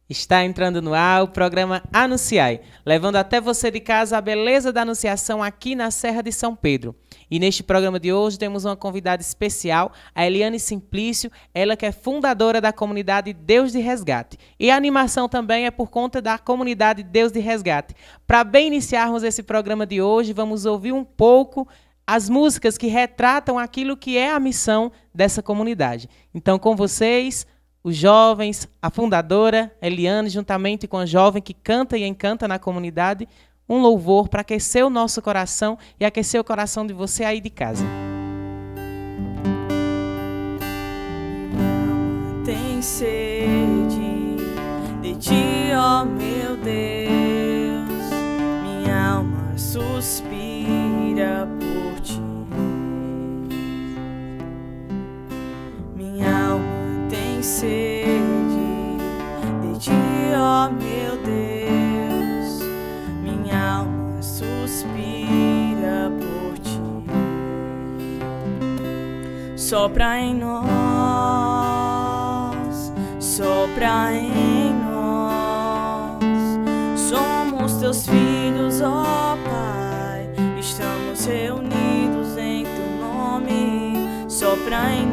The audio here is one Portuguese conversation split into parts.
Está entrando no ar o programa Anunciai, levando até você de casa a beleza da anunciação aqui na Serra de São Pedro. E neste programa de hoje temos uma convidada especial, a Eliane Simplício, ela que é fundadora da comunidade Deus de Resgate. E a animação também é por conta da comunidade Deus de Resgate. Para bem iniciarmos esse programa de hoje, vamos ouvir um pouco as músicas que retratam aquilo que é a missão dessa comunidade. Então, com vocês, os jovens, a fundadora, Eliane, juntamente com a jovem que canta e encanta na comunidade, um louvor para aquecer o nosso coração e aquecer o coração de você aí de casa. Tem sede de ti, ó meu Deus, minha alma suspira por ti. Minha alma tem sede de ti, ó meu Deus, minha alma suspira por ti. Sopra em nós, sopra em nós. Somos teus filhos, ó Pai, estamos reunidos em teu nome. Sopra em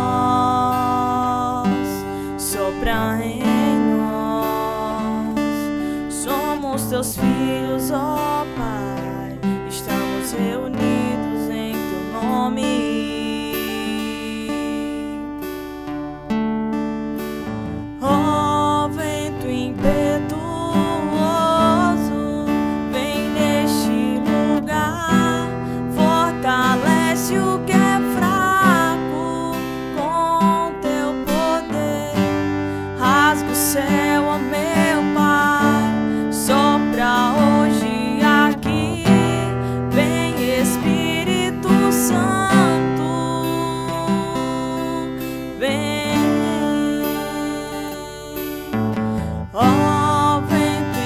nós, sopra em nós. Somos teus filhos, ó Pai, estamos reunidos em teu nome. Ó vento impetuoso, vem neste lugar, fortalece o que é fraco com teu poder. Rasga o céu, ó meu Pai, sopra hoje aqui, vem Espírito Santo, vem. Ó vento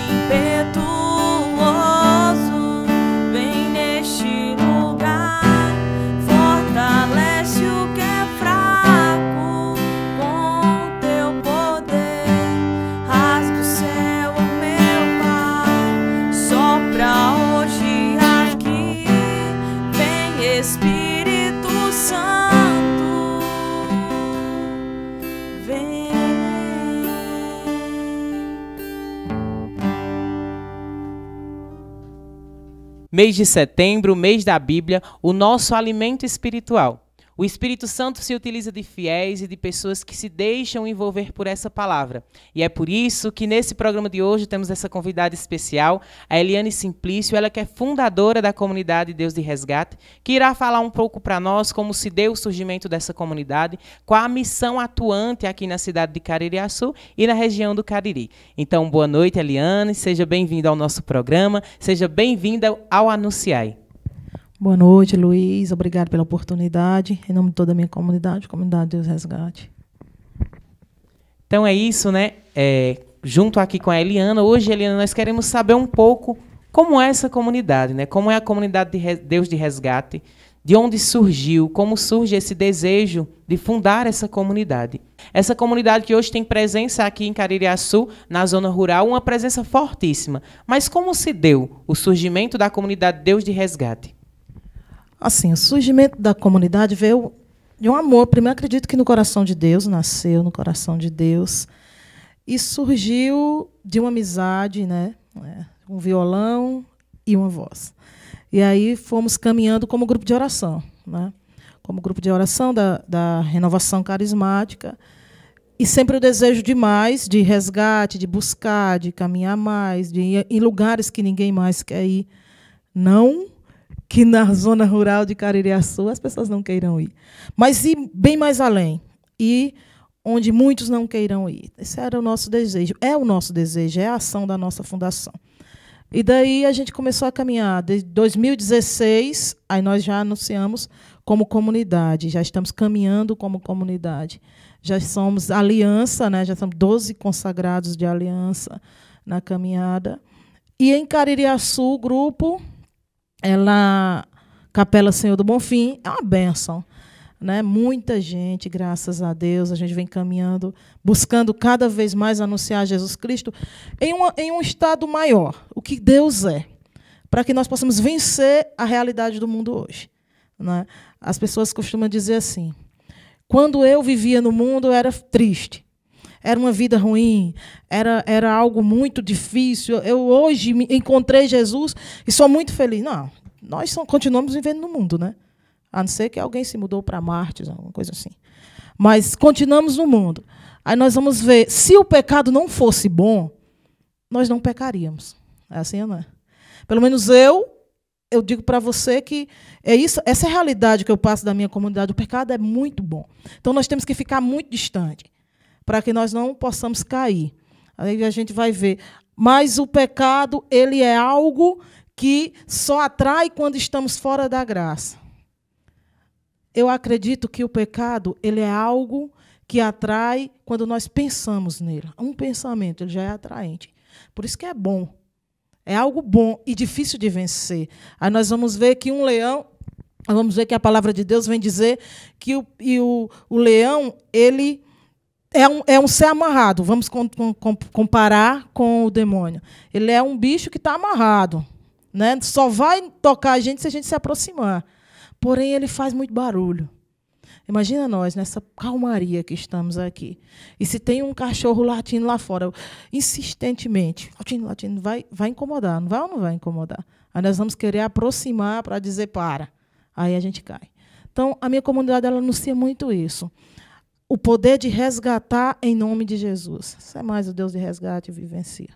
impetuoso, vem neste lugar, fortalece o que é fraco com teu poder. Rasga o céu, ó meu Pai, sopra hoje aqui, vem Espírito Santo, vem. Mês de setembro, mês da Bíblia, o nosso alimento espiritual. O Espírito Santo se utiliza de fiéis e de pessoas que se deixam envolver por essa palavra. E é por isso que nesse programa de hoje temos essa convidada especial, a Eliane Simplício, ela que é fundadora da comunidade Deus de Resgate, que irá falar um pouco para nós como se deu o surgimento dessa comunidade, qual a missão atuante aqui na cidade de Caririaçu e na região do Cariri. Então, boa noite, Eliane, seja bem-vinda ao nosso programa, seja bem-vinda ao Anunciai. Boa noite, Luiz. Obrigado pela oportunidade. Em nome de toda a minha comunidade, comunidade Deus Resgate. Então é isso, né? Junto aqui com a Eliana, hoje, Eliana, nós queremos saber um pouco como é essa comunidade, né? Como é a comunidade de Deus de Resgate, de onde surgiu, como surge esse desejo de fundar essa comunidade. Essa comunidade que hoje tem presença aqui em Caririaçu, na zona rural, uma presença fortíssima. Mas como se deu o surgimento da comunidade Deus de Resgate? Assim, o surgimento da comunidade veio de um amor. Primeiro, acredito que no coração de Deus, nasceu no coração de Deus. E surgiu de uma amizade, né? Um violão e uma voz. E aí fomos caminhando como grupo de oração, né? Como grupo de oração da renovação carismática. E sempre o desejo de mais, de resgate, de buscar, de caminhar mais, de ir em lugares que ninguém mais quer ir. Não que na zona rural de Caririaçu as pessoas não queiram ir, mas ir bem mais além, e onde muitos não queiram ir. Esse era o nosso desejo, é o nosso desejo, é a ação da nossa fundação. E daí a gente começou a caminhar. Desde 2016, aí nós já anunciamos como comunidade, já estamos caminhando como comunidade. Já somos aliança, né? Já somos 12 consagrados de aliança na caminhada. E em Caririaçu, o grupo, Capela Senhor do Bonfim, é uma bênção. né? Muita gente, graças a Deus, a gente vem caminhando, buscando cada vez mais anunciar Jesus Cristo em um estado maior, o que Deus é, para que nós possamos vencer a realidade do mundo hoje, né? As pessoas costumam dizer assim: quando eu vivia no mundo, eu era triste, era uma vida ruim, era algo muito difícil. Eu hoje encontrei Jesus e sou muito feliz. Não, nós continuamos vivendo no mundo, né? A não ser que alguém se mudou para Marte, alguma coisa assim. Mas continuamos no mundo. Aí nós vamos ver, se o pecado não fosse bom, nós não pecaríamos. É assim, não é? Pelo menos eu digo para você que é isso, essa é a realidade que eu passo da minha comunidade. O pecado é muito bom. Então nós temos que ficar muito distante, para que nós não possamos cair. Aí a gente vai ver. Mas o pecado, ele é algo que só atrai quando estamos fora da graça. Eu acredito que o pecado, ele é algo que atrai quando nós pensamos nele. Um pensamento, ele já é atraente. Por isso que é bom. É algo bom e difícil de vencer. Aí nós vamos ver que um leão, vamos ver que a palavra de Deus vem dizer que o leão, ele é um ser amarrado. Vamos comparar com o demônio. Ele é um bicho que está amarrado, né? Só vai tocar a gente se a gente se aproximar. Porém, ele faz muito barulho. Imagina nós, nessa calmaria que estamos aqui. E se tem um cachorro latindo lá fora, insistentemente, latindo, vai incomodar. Não vai ou não vai incomodar? Aí nós vamos querer aproximar para dizer para. Aí a gente cai. Então, a minha comunidade, ela anuncia muito isso. O poder de resgatar em nome de Jesus. Isso é mais o Deus de resgate e vivencia.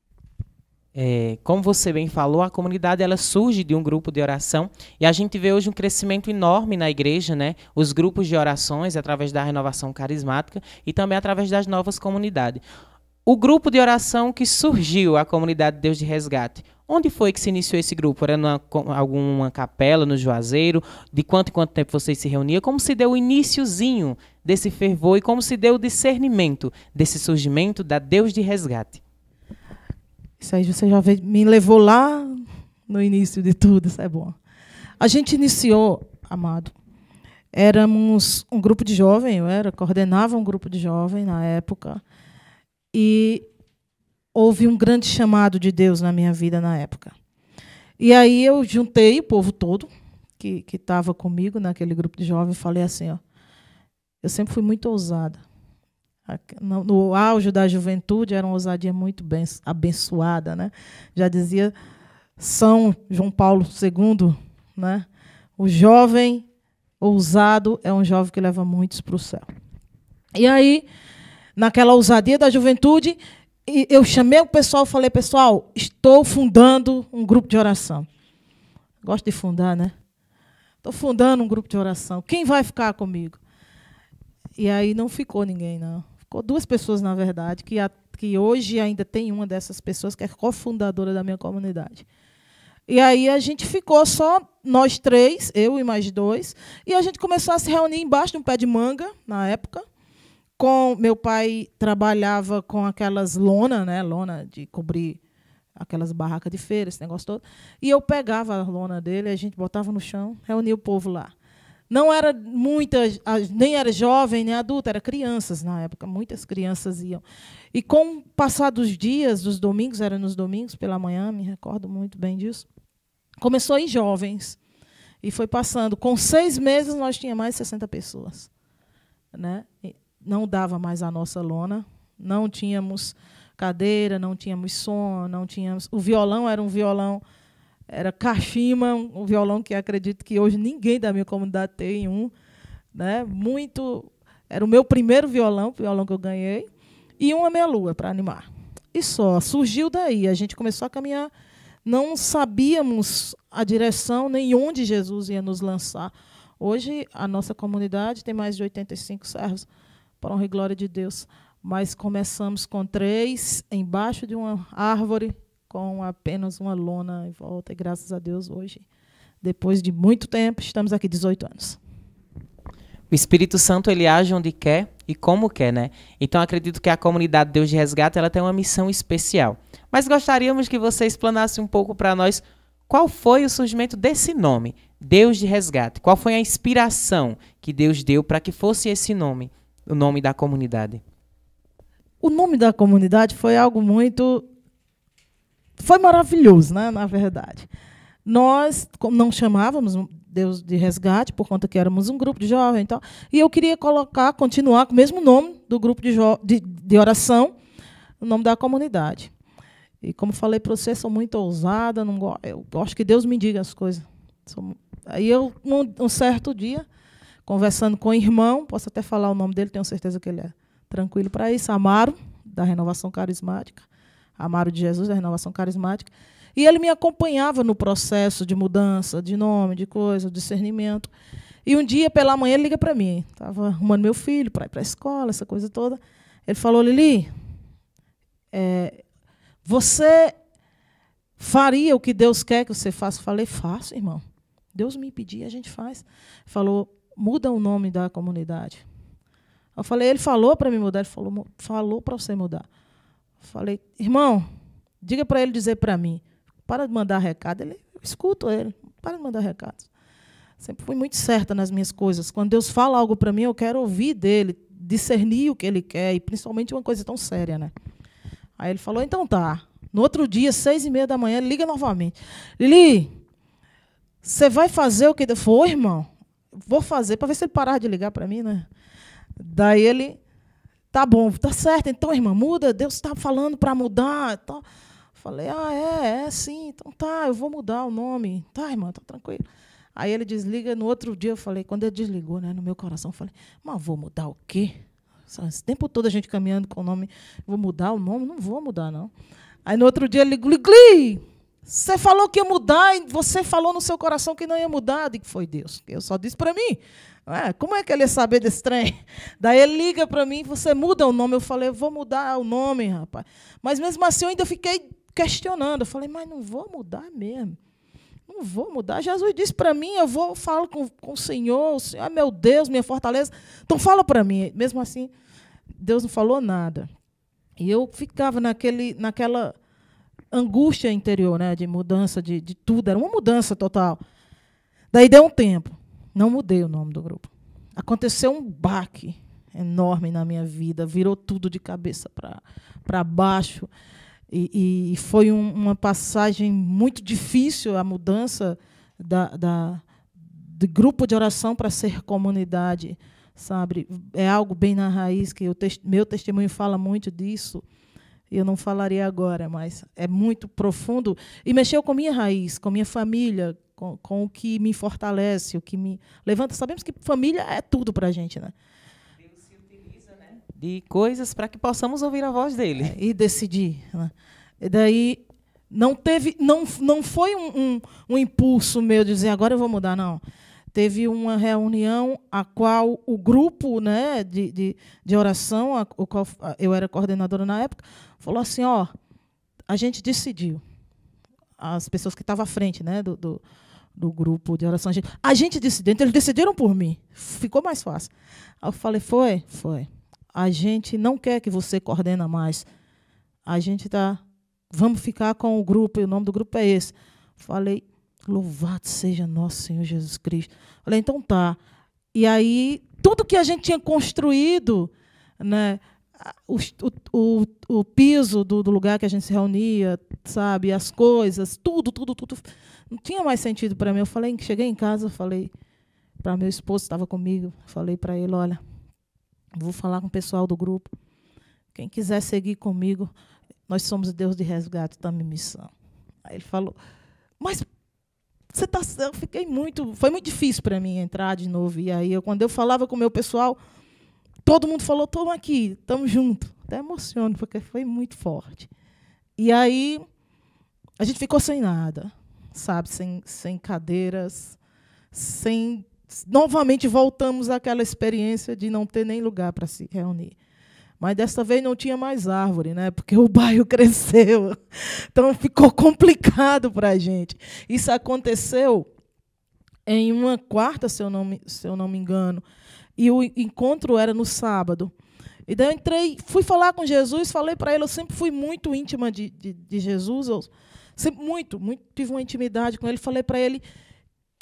Como você bem falou, a comunidade ela surge de um grupo de oração e a gente vê hoje um crescimento enorme na igreja, né? Os grupos de orações através da renovação carismática e também através das novas comunidades. O grupo de oração que surgiu, a comunidade Deus de Resgate, onde foi que se iniciou esse grupo? Era alguma capela no Juazeiro? De quanto em quanto tempo vocês se reuniam? Como se deu o iniciozinho desse fervor e como se deu o discernimento desse surgimento da Deus de Resgate? Isso aí você já me levou lá no início de tudo, isso é bom. A gente iniciou, amado, éramos um grupo de jovens, coordenava um grupo de jovens na época, e houve um grande chamado de Deus na minha vida na época. E aí eu juntei o povo todo que estava comigo naquele grupo de jovens e falei assim, ó, eu sempre fui muito ousada. No auge da juventude, era uma ousadia muito bem abençoada, né? Já dizia São João Paulo II, né? O jovem ousado é um jovem que leva muitos para o céu. E aí, naquela ousadia da juventude, eu chamei o pessoal e falei, pessoal, estou fundando um grupo de oração. Gosto de fundar, né? Estou fundando um grupo de oração. Quem vai ficar comigo? E aí não ficou ninguém, não. Ficou 2 pessoas, na verdade, que hoje ainda tem uma dessas pessoas que é cofundadora da minha comunidade. E aí a gente ficou só nós 3, eu e mais 2, e a gente começou a se reunir embaixo de um pé de manga, na época. Meu pai trabalhava com aquelas lonas, né, lona de cobrir aquelas barracas de feira, esse negócio todo. E eu pegava a lona dele, a gente botava no chão, reunia o povo lá. Não era nem era jovem, nem adulto, eram crianças na época. Muitas crianças iam. E com o passar dos dias, dos domingos, era nos domingos, pela manhã, me recordo muito bem disso, começou em jovens. E foi passando. Com 6 meses, nós tínhamos mais de 60 pessoas. Né? Não dava mais a nossa lona, não tínhamos cadeira, não tínhamos som, não tínhamos... O violão era um violão... Era cachimba, um violão que acredito que hoje ninguém da minha comunidade tem um. Né? Era o meu primeiro violão, o violão que eu ganhei, e uma meia-lua para animar. E só, surgiu daí. A gente começou a caminhar, não sabíamos a direção nem onde Jesus ia nos lançar. Hoje, a nossa comunidade tem mais de 85 servos, para honra e glória de Deus. Mas começamos com 3, embaixo de uma árvore, com apenas uma lona em volta, e graças a Deus hoje, depois de muito tempo, estamos aqui 18 anos. O Espírito Santo ele age onde quer e como quer, né? Então acredito que a comunidade Deus de Resgate ela tem uma missão especial. Mas gostaríamos que você explanasse um pouco para nós qual foi o surgimento desse nome, Deus de Resgate. Qual foi a inspiração que Deus deu para que fosse esse nome, o nome da comunidade? O nome da comunidade foi algo muito... Foi maravilhoso, né, na verdade. Nós não chamávamos Deus de Resgate, por conta que éramos um grupo de jovens e tal, e eu queria continuar com o mesmo nome do grupo de oração, o nome da comunidade. E como falei para você, sou muito ousada, eu gosto que Deus me diga as coisas. Aí eu, um certo dia, conversando com o irmão, posso até falar o nome dele, tenho certeza que ele é tranquilo para isso, Amaro, da Renovação Carismática, Amaro de Jesus, da Renovação Carismática, e ele me acompanhava no processo de mudança, de nome, de coisa, de discernimento. E um dia, pela manhã, ele liga para mim, estava arrumando meu filho para ir para a escola, essa coisa toda. Ele falou, Lili, você faria o que Deus quer que você faça? Eu falei, faço, irmão. Deus me pedir, a gente faz. Ele falou, muda o nome da comunidade. Eu falei, ele falou para me mudar? Ele falou para você mudar. Eu falei, irmão, diga para ele dizer para mim, para de mandar recado. Eu escuto ele, para de mandar recados. Sempre fui muito certa nas minhas coisas. Quando Deus fala algo para mim, eu quero ouvir dele, discernir o que ele quer, e principalmente uma coisa tão séria, né? Aí ele falou, então tá. No outro dia, 6h30 da manhã, ele liga novamente. Lili, você vai fazer o que... Foi, irmão. Vou fazer, para ver se ele parar de ligar para mim, né? Daí ele, tá bom, tá certo. Então, irmã, muda. Deus está falando para mudar. Então, falei, sim. Então tá, eu vou mudar o nome. Tá, irmã, tá tranquilo. Aí ele desliga. No outro dia, eu falei, quando ele desligou, né, no meu coração, eu falei, mas vou mudar o quê? Esse tempo todo a gente caminhando com o nome, vou mudar o nome? Não vou mudar, não. Aí no outro dia ele ligou, você falou que ia mudar e você falou no seu coração que não ia mudar. Eu digo, foi Deus. Eu só disse para mim. Como é que ele ia saber desse trem? Daí ele liga para mim, você muda o nome. Eu falei, eu vou mudar o nome, rapaz. Mas mesmo assim eu ainda fiquei questionando. Eu falei, mas não vou mudar mesmo. Não vou mudar. Jesus disse para mim, eu falo com o Senhor é meu Deus, minha fortaleza. Então fala para mim. Mesmo assim, Deus não falou nada. E eu ficava naquela angústia interior, né, de mudança de tudo. Era uma mudança total. Daí deu um tempo. Não mudei o nome do grupo. Aconteceu um baque enorme na minha vida. Virou tudo de cabeça para baixo. E foi uma passagem muito difícil, a mudança de grupo de oração para ser comunidade. Sabe? É algo bem na raiz, que meu testemunho fala muito disso. Eu não falaria agora, mas é muito profundo. E mexeu com minha raiz, com minha família, com o que me fortalece, o que me levanta. Sabemos que família é tudo para a gente, né? Deus se utiliza, né, de coisas para que possamos ouvir a voz dele. E decidir. Né? E daí não foi um impulso meu de dizer, agora eu vou mudar, não. Teve uma reunião a qual o grupo, né, de oração, o qual eu era coordenadora na época, falou assim, a gente decidiu, as pessoas que estavam à frente, né, do grupo de oração, a gente decidiu, então eles decidiram por mim, ficou mais fácil. Aí eu falei, foi, a gente não quer que você coordena mais, a gente vamos ficar com o grupo, e o nome do grupo é esse. Falei, louvado seja nosso Senhor Jesus Cristo. Falei, então tá. E aí, tudo que a gente tinha construído, né, o piso do lugar que a gente se reunia, sabe, as coisas, tudo, não tinha mais sentido para mim. Eu falei, cheguei em casa, falei para meu esposo, estava comigo, falei para ele, olha, vou falar com o pessoal do grupo. Quem quiser seguir comigo, nós somos Deus de Resgate, estamos em missão. Aí ele falou, mas eu fiquei foi muito difícil para mim entrar de novo. E aí, quando eu falava com o meu pessoal, todo mundo falou, estamos aqui, estamos juntos. Até emociono, porque foi muito forte. E aí, a gente ficou sem nada, sabe? Sem cadeiras, novamente voltamos àquela experiência de não ter nem lugar para se reunir. Mas dessa vez não tinha mais árvore, né? Porque o bairro cresceu. Então ficou complicado para a gente. Isso aconteceu em uma quarta, se eu não me engano. E o encontro era no sábado. E daí eu fui falar com Jesus, falei para ele, eu sempre fui muito íntima de Jesus, eu sempre muito tive uma intimidade com ele. Falei para ele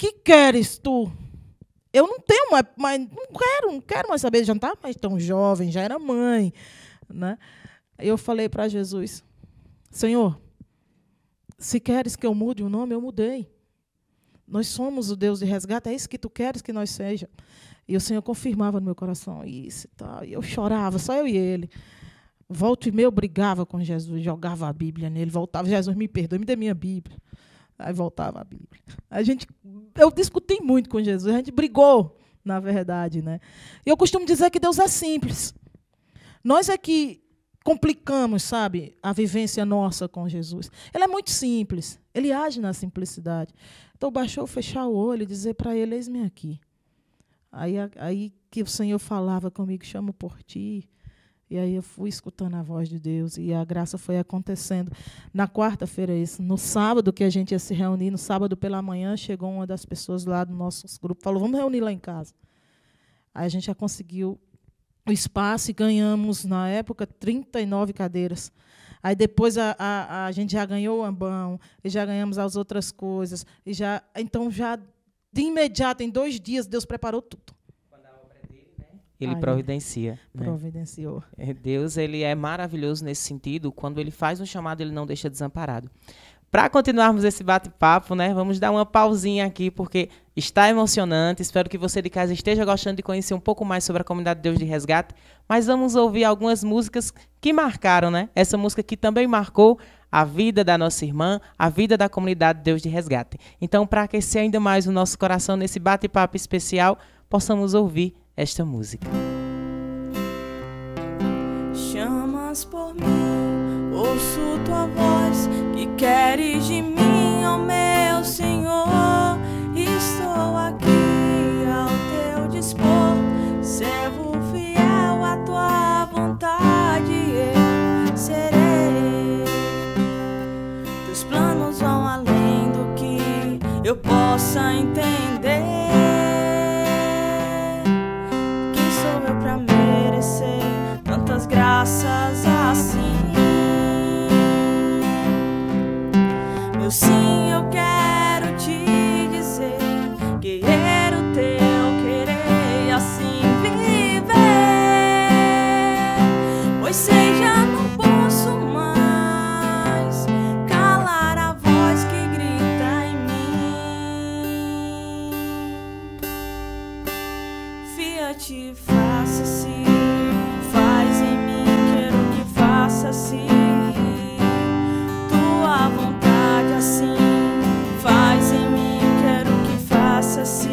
que queres tu? Eu não tenho mais não quero mais saber, já não estava mais tão jovem, já era mãe, né? Eu falei para Jesus, Senhor, se queres que eu mude o nome, eu mudei. Nós somos o Deus de resgate, é isso que tu queres que nós seja. E o Senhor confirmava no meu coração isso e tal. E eu chorava, só eu e ele. Volta e meia eu brigava com Jesus, jogava a Bíblia nele, voltava, Jesus, me perdoe, me dê minha Bíblia. Aí voltava a Bíblia. Eu discuti muito com Jesus, a gente brigou, na verdade, né? E eu costumo dizer que Deus é simples. Nós é que complicamos, sabe, a vivência nossa com Jesus. Ele é muito simples, ele age na simplicidade. Então, baixou, fechar o olho e dizer para ele, eis-me aqui. Aí que o Senhor falava comigo, chamo por ti. E aí eu fui escutando a voz de Deus e a graça foi acontecendo. Na quarta-feira, isso. No sábado que a gente ia se reunir, no sábado pela manhã, chegou uma das pessoas lá do nosso grupo, falou, vamos reunir lá em casa. Aí a gente já conseguiu o espaço e ganhamos, na época, 39 cadeiras. Aí depois a gente já ganhou o ambão, e já ganhamos as outras coisas. Então, já de imediato, em 2 dias, Deus preparou tudo. Quando a obra é dele, né? Ele providencia. Né? Providenciou. Deus, ele é maravilhoso nesse sentido. Quando ele faz um chamado, ele não deixa desamparado. Para continuarmos esse bate-papo, né, vamos dar uma pausinha aqui, porque está emocionante. Espero que você de casa esteja gostando de conhecer um pouco mais sobre a comunidade Deus de Resgate. Mas vamos ouvir algumas músicas que marcaram, né? Essa música que também marcou a vida da nossa irmã, a vida da comunidade Deus de Resgate. Então, para aquecer ainda mais o nosso coração nesse bate-papo especial, possamos ouvir esta música. Chamas por mim, ouço tua voz, que queres de mim, ó meu Senhor. Estou aqui ao teu dispor, servo fiel à tua vontade, eu serei. Teus planos vão além do que eu possa entender. Quem sou eu pra merecer tantas graças assim? Meu sim, eu quero te dizer, querer o teu querer e assim viver. Pois sei, já não posso mais calar a voz que grita em mim. Fia-te, faça-se, faz em mim, quero que faça-se tua vontade assim. Faz em mim, quero que faça-se.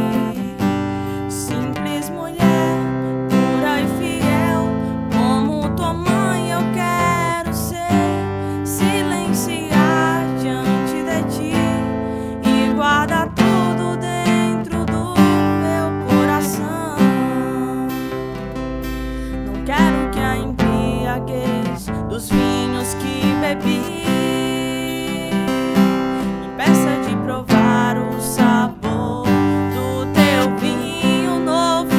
Simples mulher, pura e fiel, como tua mãe eu quero ser. Silenciar diante de ti e guardar tudo dentro do meu coração. Não quero que a embriaguez dos vinhos que bebi impeça de provar o sabor do teu vinho novo.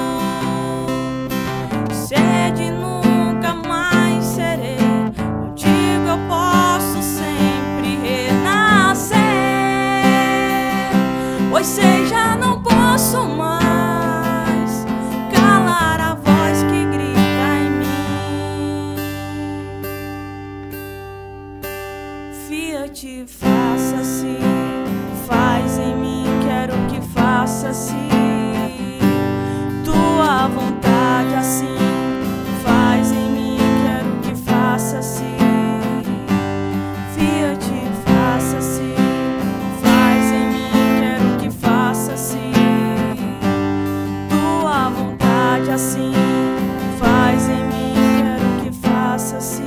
Sede nunca mais serei, contigo eu posso sempre renascer. Pois sei, já não posso mais calar a voz que grita em mim. Fia-te, faça-se, faz em mim, quero que faça-se tua vontade assim. Faz em mim, quero que faça-se. Fia-te, faça-se, faz em mim, quero que faça-se tua vontade assim. Faz em mim, quero que faça-se.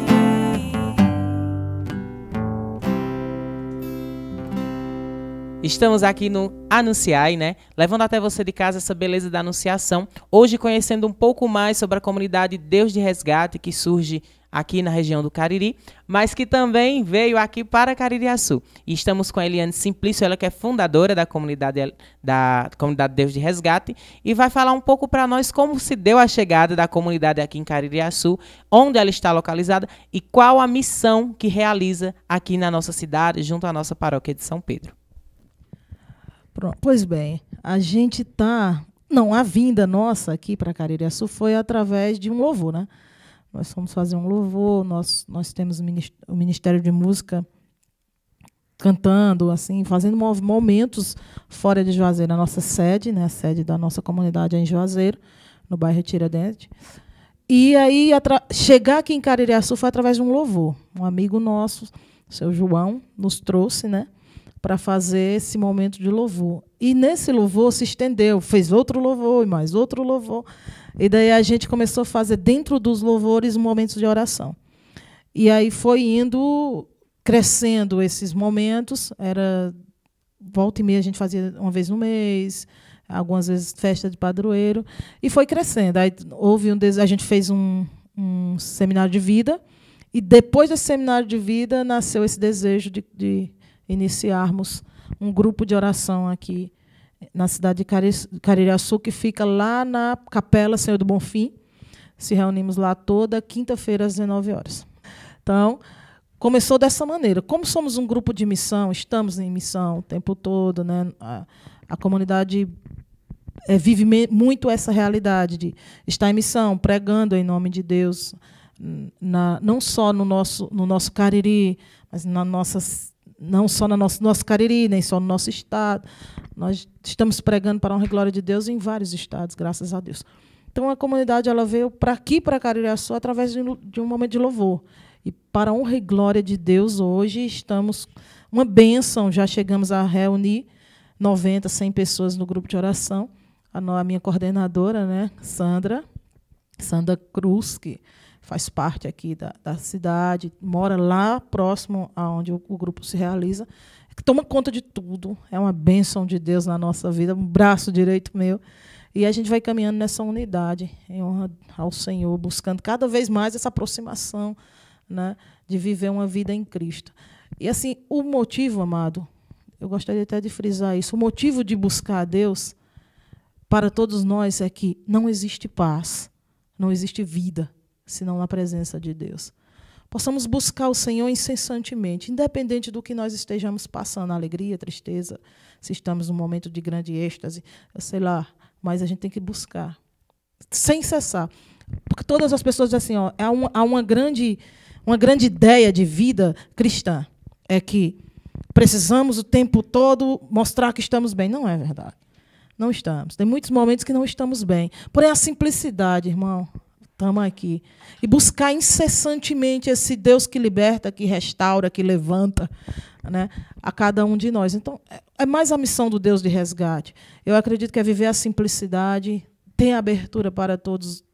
Estamos aqui no Anunciai, né? Levando até você de casa essa beleza da anunciação. Hoje conhecendo um pouco mais sobre a comunidade Deus de Resgate, que surge aqui na região do Cariri, mas que também veio aqui para Caririaçu. E estamos com a Eliane Simplício, ela que é fundadora da comunidade Deus de Resgate, e vai falar um pouco para nós como se deu a chegada da comunidade aqui em Caririaçu, onde ela está localizada e qual a missão que realiza aqui na nossa cidade, junto à nossa paróquia de São Pedro. Pronto. Pois bem, a gente está... Não, a vinda nossa aqui para Caririaçu foi através de um louvor, né? Nós fomos fazer um louvor, nós temos o Ministério de Música cantando, assim, fazendo momentos fora de Juazeiro. A nossa sede, né, a sede da nossa comunidade é em Juazeiro, no bairro Tiradentes. E aí, chegar aqui em Caririaçu foi através de um louvor. Um amigo nosso, o seu João, nos trouxe, né, para fazer esse momento de louvor. E nesse louvor se estendeu, fez outro louvor e mais outro louvor. E daí a gente começou a fazer, dentro dos louvores, momentos de oração. E aí foi indo, crescendo esses momentos. Era volta e meia, a gente fazia uma vez no mês, algumas vezes festa de padroeiro. E foi crescendo. Aí houve a gente fez um seminário de vida. E depois desse seminário de vida, nasceu esse desejo de iniciarmos um grupo de oração aqui na cidade de Caririaçu, que fica lá na Capela Senhor do Bonfim. Se reunimos lá toda quinta-feira às 19 horas. Então, começou dessa maneira. Como somos um grupo de missão, estamos em missão o tempo todo, né? A comunidade vive muito essa realidade de estar em missão, pregando em nome de Deus, não só no nosso Cariri, mas não só no nosso Cariri, nem só no nosso estado. Nós estamos pregando para a honra e glória de Deus em vários estados, graças a Deus. Então, a comunidade ela veio para aqui, para Caririaçu, através de um momento de louvor. E, para a honra e glória de Deus, hoje estamos uma bênção. Já chegamos a reunir 90, 100 pessoas no grupo de oração. A minha coordenadora, né, Sandra Cruz, que faz parte aqui da cidade, mora lá próximo aonde o grupo se realiza, que toma conta de tudo. É uma bênção de Deus na nossa vida, um braço direito meu. E a gente vai caminhando nessa unidade, em honra ao Senhor, buscando cada vez mais essa aproximação, né, de viver uma vida em Cristo. E assim, o motivo, amado, eu gostaria até de frisar isso, o motivo de buscar a Deus para todos nós é que não existe paz, não existe vida, senão na presença de Deus. Possamos buscar o Senhor incessantemente, independente do que nós estejamos passando, alegria, tristeza, se estamos num momento de grande êxtase, sei lá, mas a gente tem que buscar, sem cessar. Porque todas as pessoas dizem assim, há uma grande ideia de vida cristã, é que precisamos o tempo todo mostrar que estamos bem. Não é verdade. Não estamos. Tem muitos momentos que não estamos bem. Porém, a simplicidade, irmão, estamos aqui. E buscar incessantemente esse Deus que liberta, que restaura, que levanta, né, a cada um de nós. Então, é mais a missão do Deus de resgate. Eu acredito que é viver a simplicidade, ter abertura para todos.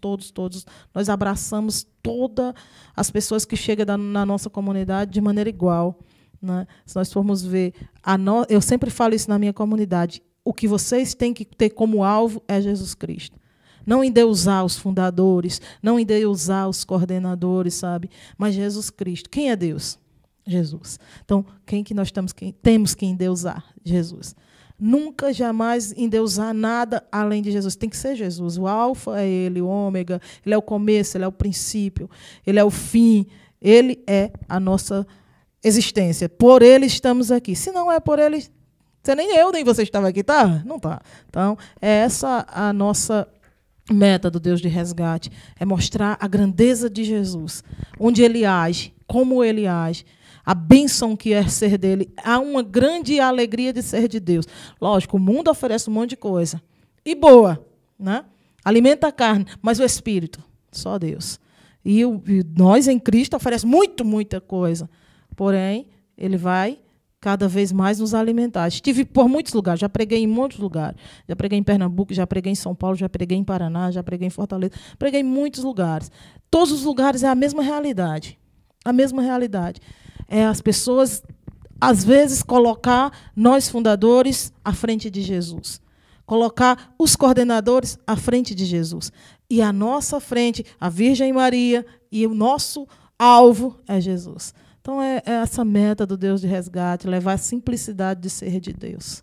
Nós abraçamos todas as pessoas que chegam na nossa comunidade de maneira igual, né? Se nós formos ver, eu sempre falo isso na minha comunidade, o que vocês têm que ter como alvo é Jesus Cristo. Não endeusar os fundadores, não endeusar os coordenadores, sabe? Mas Jesus Cristo. Quem é Deus? Jesus. Então, quem que nós temos que endeusar? Jesus. Nunca, jamais endeusar nada além de Jesus. Tem que ser Jesus. O alfa é Ele, o ômega, Ele é o começo, Ele é o princípio, Ele é o fim. Ele é a nossa existência. Por Ele estamos aqui. Se não é por Ele, nem eu, nem você estava aqui, tá? Não tá. Então, é essa a nossa meta do Deus de resgate. É mostrar a grandeza de Jesus. Onde Ele age, como Ele age. A bênção que é ser dele. Há uma grande alegria de ser de Deus. Lógico, o mundo oferece um monte de coisa. E boa, né? Alimenta a carne, mas o Espírito, só Deus. E nós em Cristo oferece muita coisa. Porém, Ele vai cada vez mais nos alimentar. Estive por muitos lugares, já preguei em muitos lugares. Já preguei em Pernambuco, já preguei em São Paulo, já preguei em Paraná, já preguei em Fortaleza. Preguei em muitos lugares. Todos os lugares é a mesma realidade. A mesma realidade. É as pessoas, às vezes, colocar nós fundadores à frente de Jesus. Colocar os coordenadores à frente de Jesus. E à nossa frente, a Virgem Maria, e o nosso alvo é Jesus. Então, é essa meta do Deus de resgate, levar a simplicidade de ser de Deus.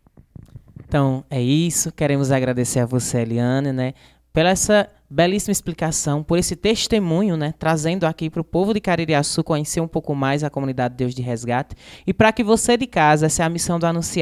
Então, é isso. Queremos agradecer a você, Eliane, né, pela essa belíssima explicação, por esse testemunho, né, trazendo aqui para o povo de Caririaçu conhecer um pouco mais a comunidade Deus de Resgate. E para que você de casa, essa é a missão do Anunciai,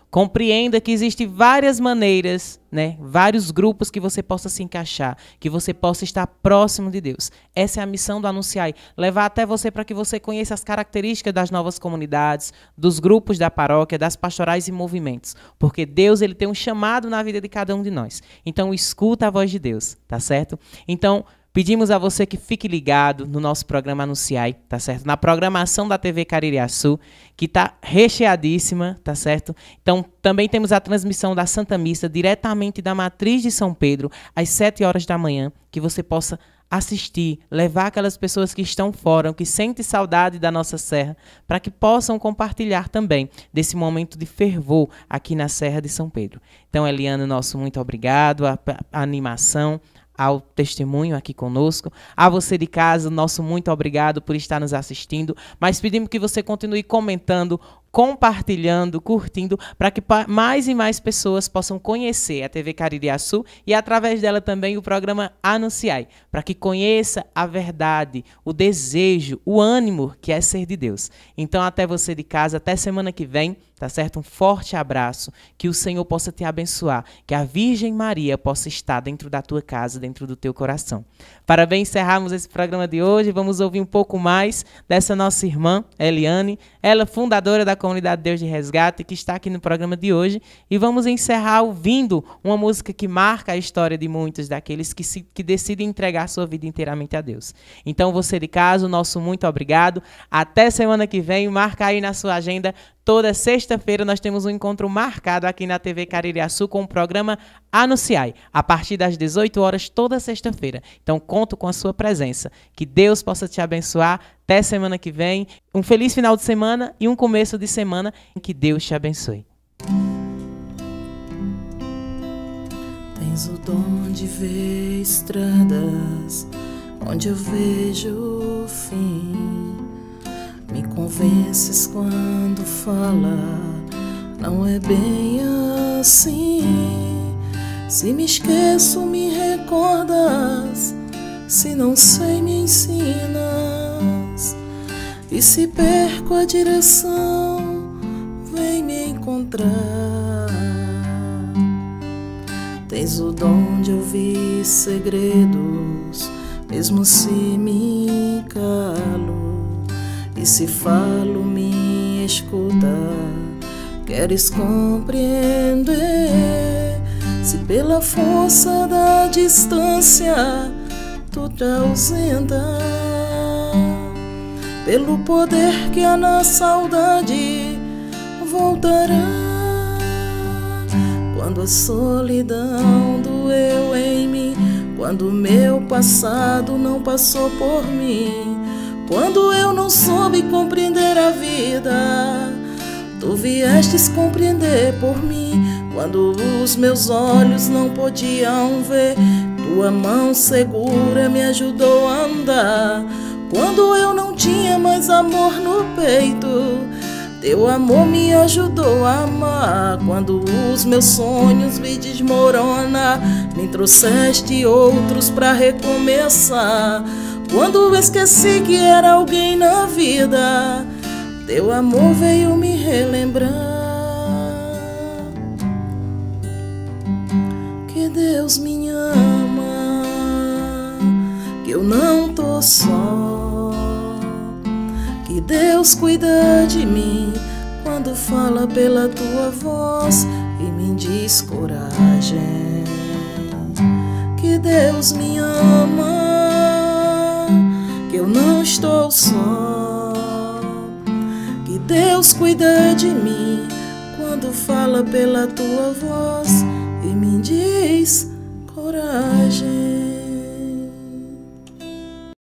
Compreenda que existem várias maneiras, né? Vários grupos que você possa se encaixar, que você possa estar próximo de Deus. Essa é a missão do Anunciai, levar até você para que você conheça as características das novas comunidades, dos grupos da paróquia, das pastorais e movimentos. Porque Deus, ele tem um chamado na vida de cada um de nós. Então, escuta a voz de Deus, tá certo? Então, pedimos a você que fique ligado no nosso programa Anunciai, tá certo? Na programação da TV Caririaçu, que está recheadíssima, tá certo? Então, também temos a transmissão da Santa Missa diretamente da Matriz de São Pedro, às 7 horas da manhã, que você possa assistir, levar aquelas pessoas que estão fora, que sentem saudade da nossa serra, para que possam compartilhar também desse momento de fervor aqui na Serra de São Pedro. Então, Eliane, nosso muito obrigado, a animação, ao testemunho aqui conosco. A você de casa, nosso muito obrigado por estar nos assistindo, mas pedimos que você continue comentando, compartilhando, curtindo, para que mais e mais pessoas possam conhecer a TV Caririaçu e, através dela, também o programa Anunciai, para que conheça a verdade, o desejo, o ânimo que é ser de Deus. Então, até você de casa, até semana que vem, tá certo? Um forte abraço, que o Senhor possa te abençoar, que a Virgem Maria possa estar dentro da tua casa, dentro do teu coração. Para bem encerrarmos esse programa de hoje, vamos ouvir um pouco mais dessa nossa irmã, Eliane, ela fundadora da Comunidade Deus de Resgate, que está aqui no programa de hoje, e vamos encerrar ouvindo uma música que marca a história de muitos daqueles que decidem entregar sua vida inteiramente a Deus. Então, você de casa, o nosso muito obrigado. Até semana que vem, marca aí na sua agenda. Toda sexta-feira nós temos um encontro marcado aqui na TV Caririaçu com o programa Anunciai, a partir das 18 horas toda sexta-feira. Então, conto com a sua presença. Que Deus possa te abençoar. Até semana que vem. Um feliz final de semana e um começo de semana em que Deus te abençoe. Tens o dom de ver estradas onde eu vejo o fim. Me convences quando fala, não é bem assim. Se me esqueço, me recordas, se não sei, me ensinas. E se perco a direção, vem me encontrar. Tens o dom de ouvir segredos, mesmo se me calo. E se falo, me escuta, queres compreender. Se pela força da distância tu te ausenta, pelo poder que há na saudade voltará. Quando a solidão doeu em mim, quando o meu passado não passou por mim, quando eu não soube compreender a vida, tu viestes compreender por mim. Quando os meus olhos não podiam ver, tua mão segura me ajudou a andar. Quando eu não tinha mais amor no peito, teu amor me ajudou a amar. Quando os meus sonhos vi desmoronar, me trouxeste outros pra recomeçar. Quando esqueci que era alguém na vida, teu amor veio me relembrar. Que Deus me ama, que eu não tô só, que Deus cuida de mim quando fala pela tua voz e me diz coragem. Que Deus me ama, eu não estou só, que Deus cuida de mim quando fala pela tua voz e me diz coragem.